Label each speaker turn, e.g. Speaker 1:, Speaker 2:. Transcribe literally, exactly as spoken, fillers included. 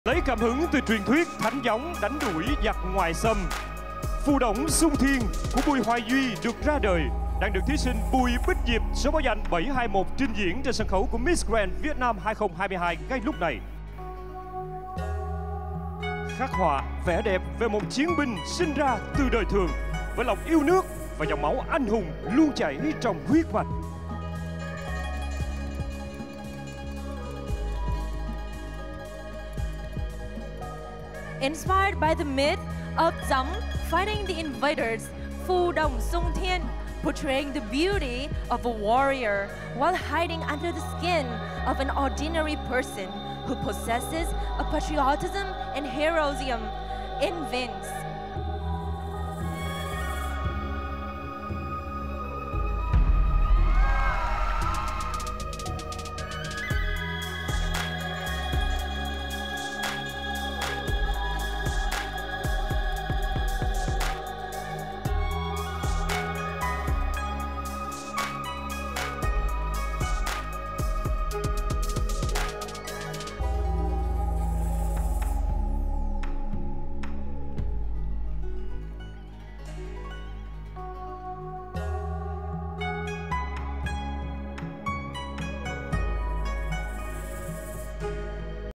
Speaker 1: Lấy cảm hứng từ truyền thuyết thánh giống đánh đuổi giặc ngoại xâm, Phù Đổng Xung Thiên của Bùi Hoài Duy được ra đời, đang được thí sinh Bùi Bích Diệp số báo danh bảy hai một trình diễn trên sân khấu của Miss Grand Việt Nam hai không hai hai ngay lúc này. Khắc họa vẻ đẹp về một chiến binh sinh ra từ đời thường với lòng yêu nước và dòng máu anh hùng luôn chảy trong huyết mạch.
Speaker 2: Inspired by the myth of Zhang fighting the invaders, Phù Đổng Xung Thiên, portraying the beauty of a warrior while hiding under the skin of an ordinary person who possesses a patriotism and heroism in Vince.